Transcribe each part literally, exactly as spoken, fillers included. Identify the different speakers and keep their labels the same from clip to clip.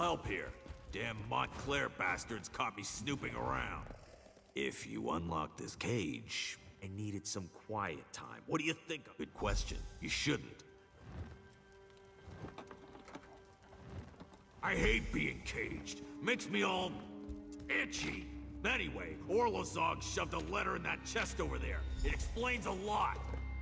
Speaker 1: help here. Damn Montclair bastards caught me snooping around. If you unlock this cage, I needed some quiet time. What do you think? Good question. You shouldn't. I hate being caged. Makes me all itchy. Anyway, Orlozog shoved a letter in that chest over there. It explains a lot.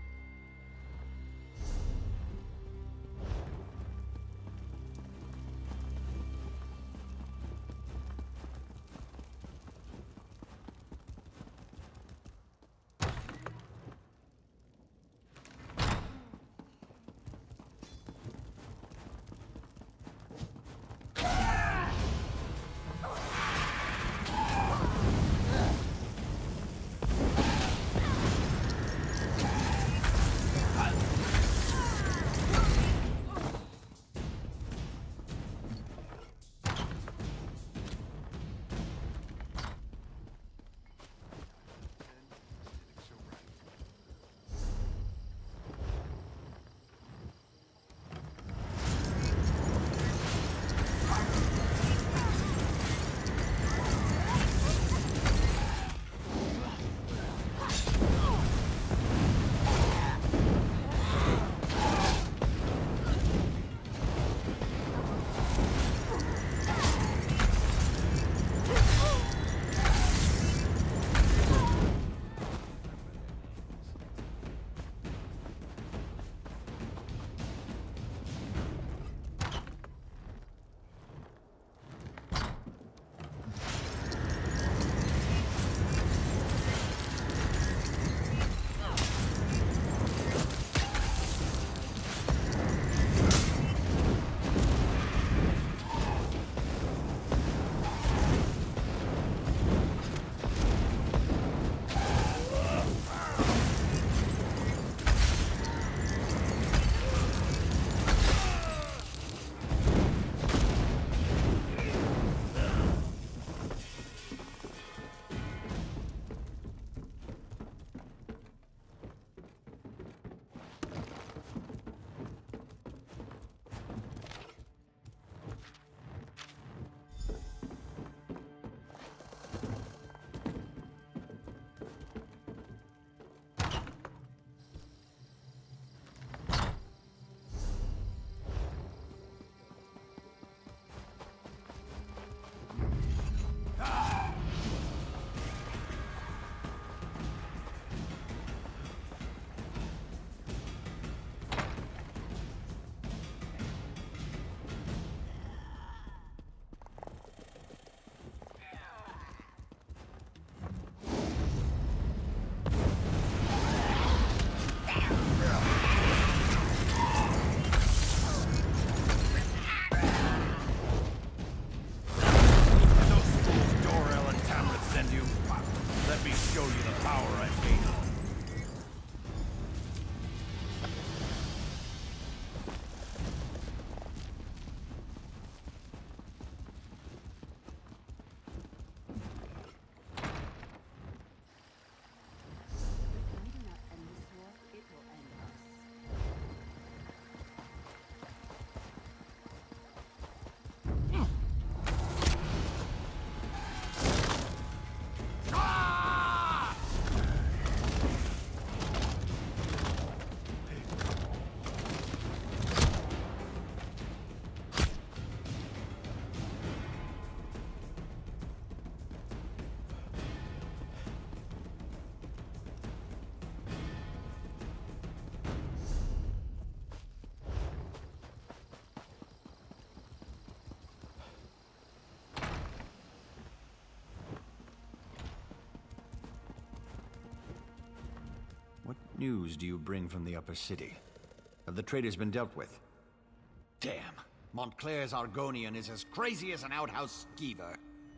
Speaker 2: What news do you bring from the upper city? Have the traitors been dealt with?
Speaker 3: Damn. Montclair's Argonian is as crazy as an outhouse skeever.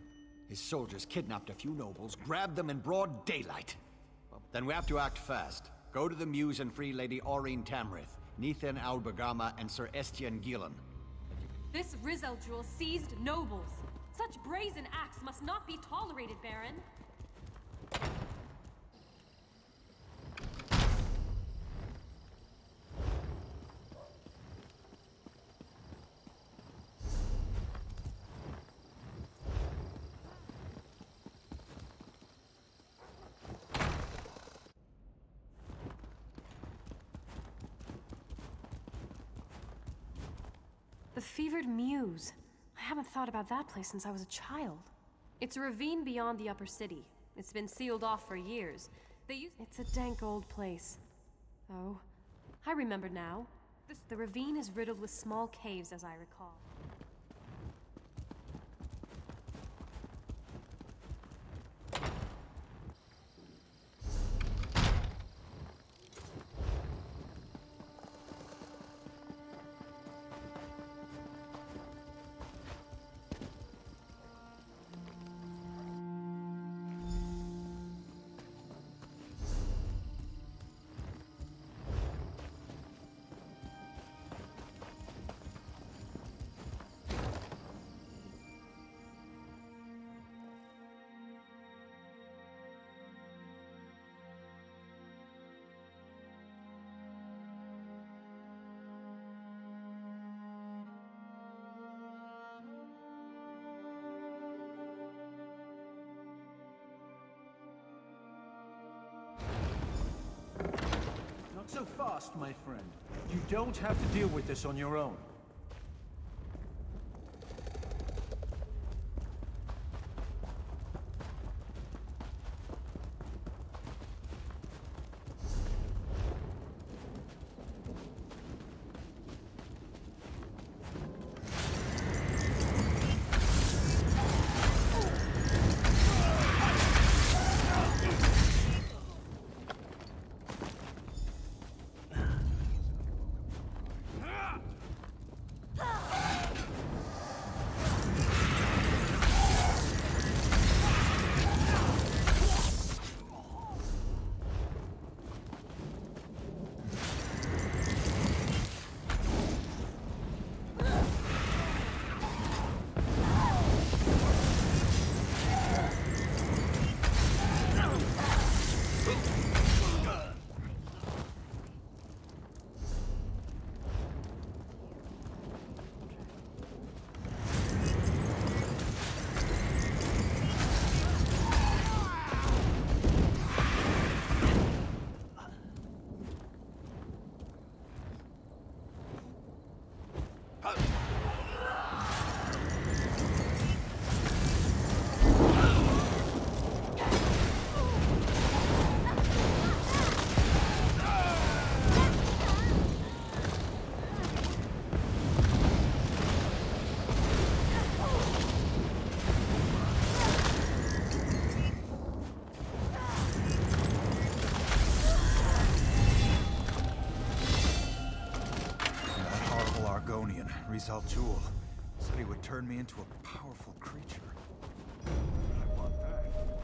Speaker 3: His soldiers kidnapped a few nobles, grabbed them in broad daylight. Well, then we have to act fast. Go to the Muse and free Lady Aurine Tamrith, Nethan Albergama, and Sir Estienne Gillen.
Speaker 4: This Rizal jewel seized nobles. Such brazen acts must not be tolerated, Baron. The Fevered Muse. I haven't thought about that place since I was a child. It's a ravine beyond the upper city. It's been sealed off for years. They use It's a dank old place. Oh, I remember now. This, the ravine is riddled with small caves, as I recall.
Speaker 5: Not so fast, my friend. You don't have to deal with this on your own.
Speaker 6: Rizal Jewel said he would turn me into a powerful creature. I want that.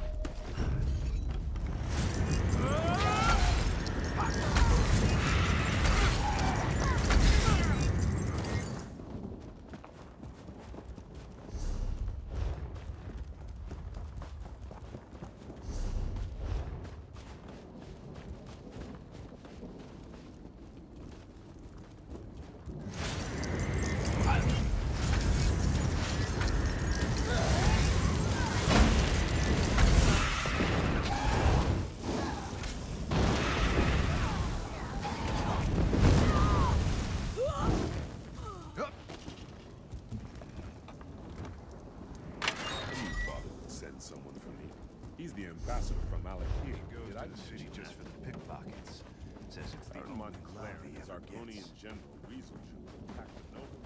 Speaker 7: The ambassador from Alakir.
Speaker 6: He goes to the city just for the pickpockets. Says it's the only
Speaker 7: Montclair
Speaker 6: glove he
Speaker 7: is
Speaker 6: ever
Speaker 7: Argonian
Speaker 6: gets.
Speaker 7: General Rizal attacked the noble.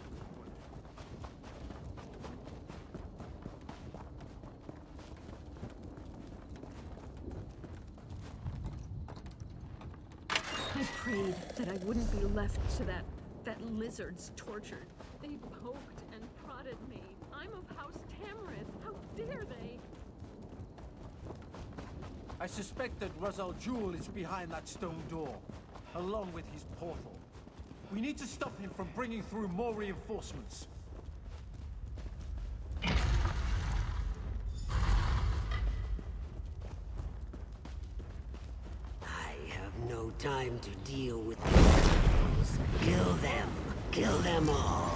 Speaker 8: I prayed that I wouldn't be left to that that lizard's torture. They poked and prodded me. I'm of House Tamrith. How dare they?
Speaker 5: I suspect that Rizal Jewel is behind that stone door, along with his portal. We need to stop him from bringing through more reinforcements.
Speaker 9: I have no time to deal with these fools. Kill them. Kill them all.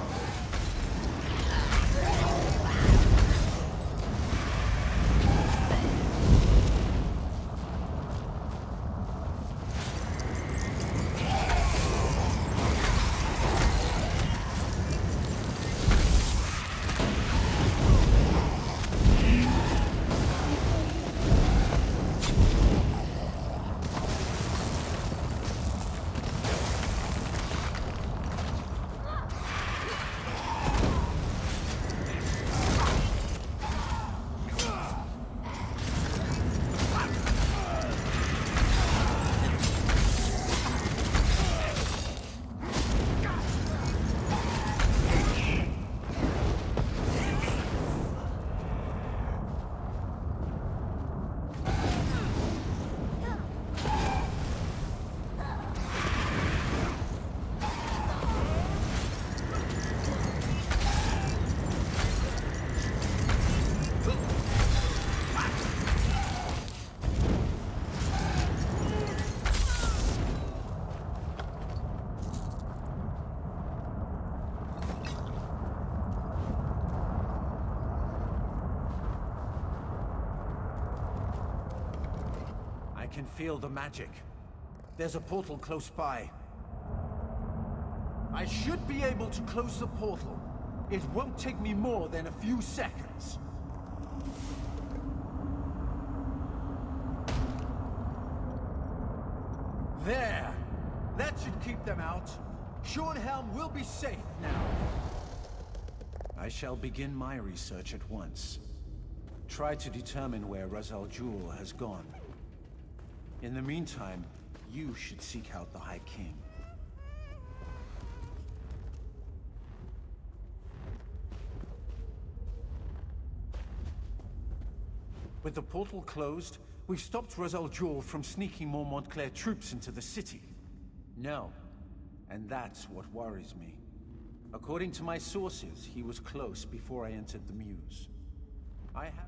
Speaker 5: can feel the magic. There's a portal close by. I should be able to close the portal. It won't take me more than a few seconds. There! That should keep them out. Shornhelm will be safe now. I shall begin my research at once. Try to determine where Ra's al Ghul has gone. In the meantime, you should seek out the High King. With the portal closed, we've stopped Ra's al Ghul from sneaking more Montclair troops into the city. No. And that's what worries me. According to my sources, he was close before I entered the Mews. I have...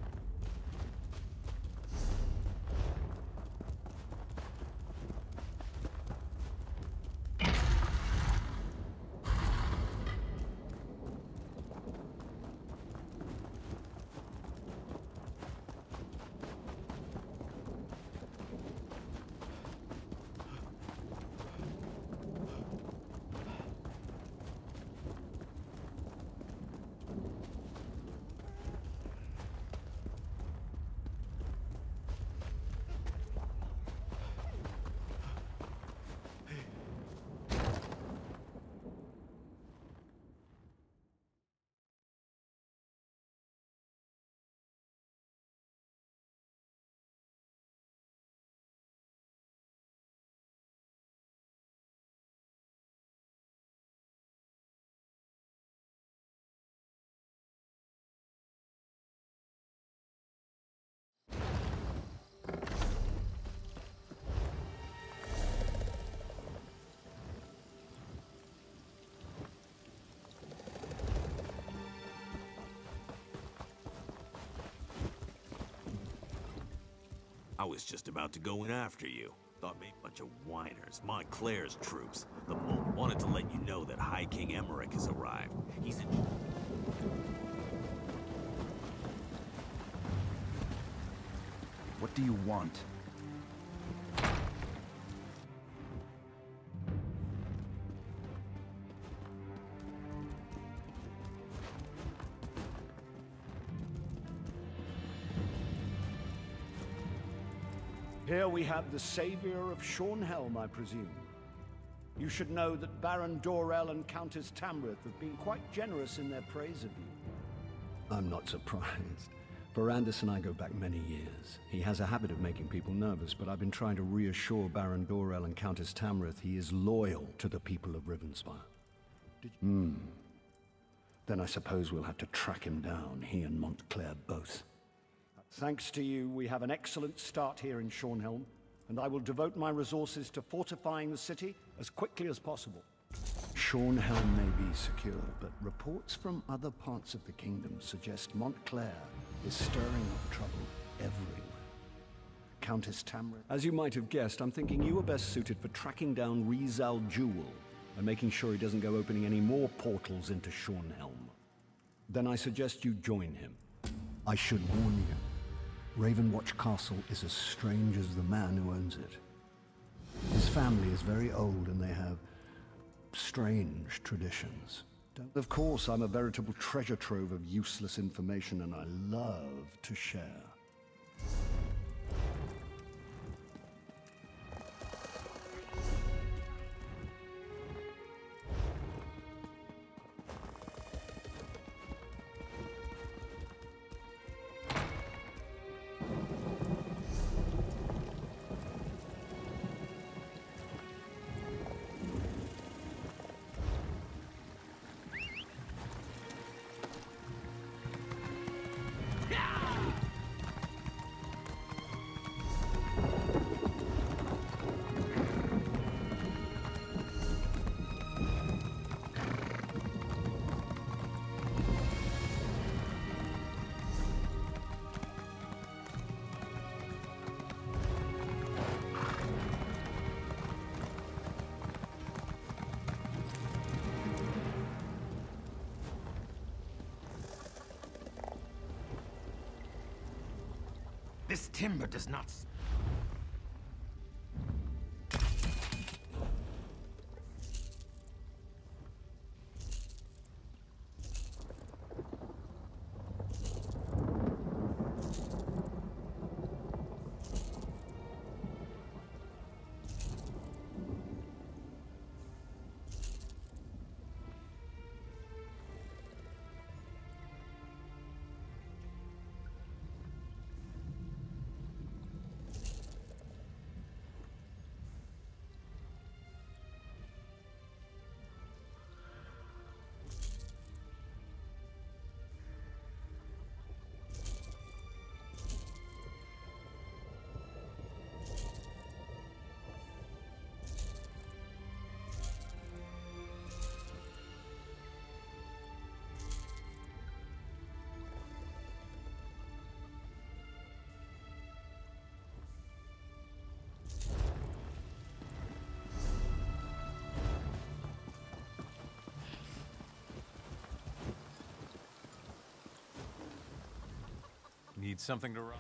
Speaker 1: I was just about to go in after you. Thought maybe a bunch of whiners, Montclair's troops. The Moon wanted to let you know that High King Emmerich has arrived. He's in...
Speaker 6: What do you want?
Speaker 10: Here we have the savior of Shornhelm, I presume. You should know that Baron Dorell and Countess Tamrith have been quite generous in their praise of you.
Speaker 2: I'm not surprised. Verandis and I go back many years. He has a habit of making people nervous, but I've been trying to reassure Baron Dorell and Countess Tamrith he is loyal to the people of Rivenspire. Hmm. Then I suppose we'll have to track him down, he and Montclair both.
Speaker 10: Thanks to you, we have an excellent start here in Shornhelm, and I will devote my resources to fortifying the city as quickly as possible.
Speaker 2: Shornhelm may be secure, but reports from other parts of the kingdom suggest Montclair is stirring up trouble everywhere. Countess Tamrith... As you might have guessed, I'm thinking you are best suited for tracking down Ra's al Ghul and making sure he doesn't go opening any more portals into Shornhelm. Then I suggest you join him. I should warn you. Ravenwatch Castle is as strange as the man who owns it. His family is very old and they have strange traditions. Don't... Of course, I'm a veritable treasure trove of useless information and I love to share.
Speaker 3: This timber does not...
Speaker 11: Need something to run?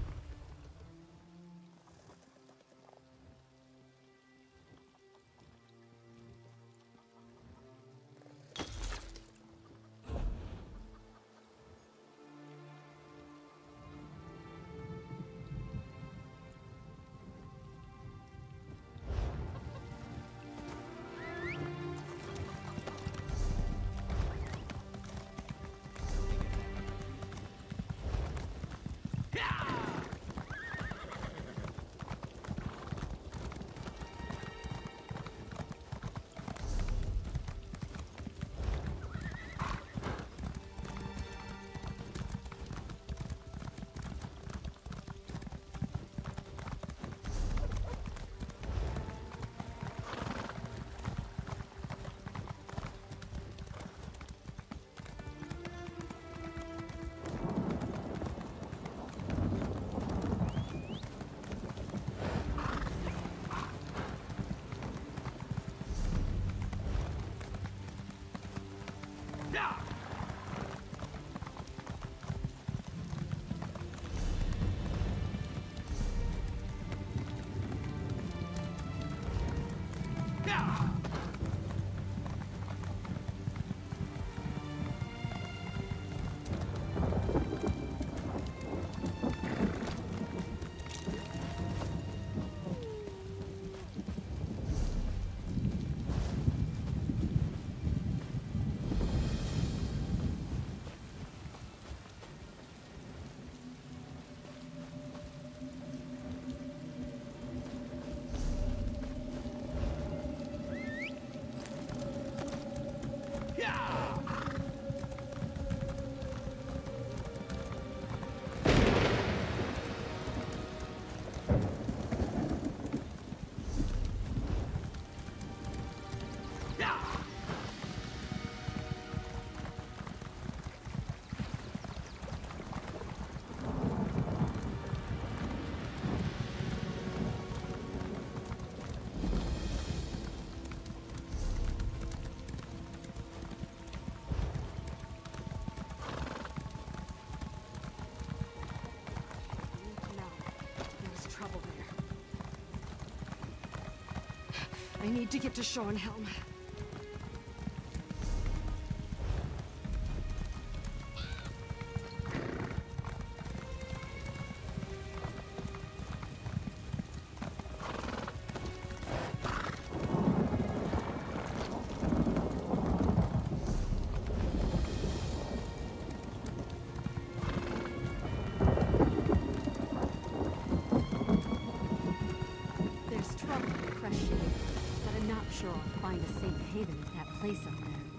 Speaker 8: I need to get to Schornhelm.
Speaker 12: There's trouble in Crescia, but I'm not sure I'll find a safe haven at that place up there.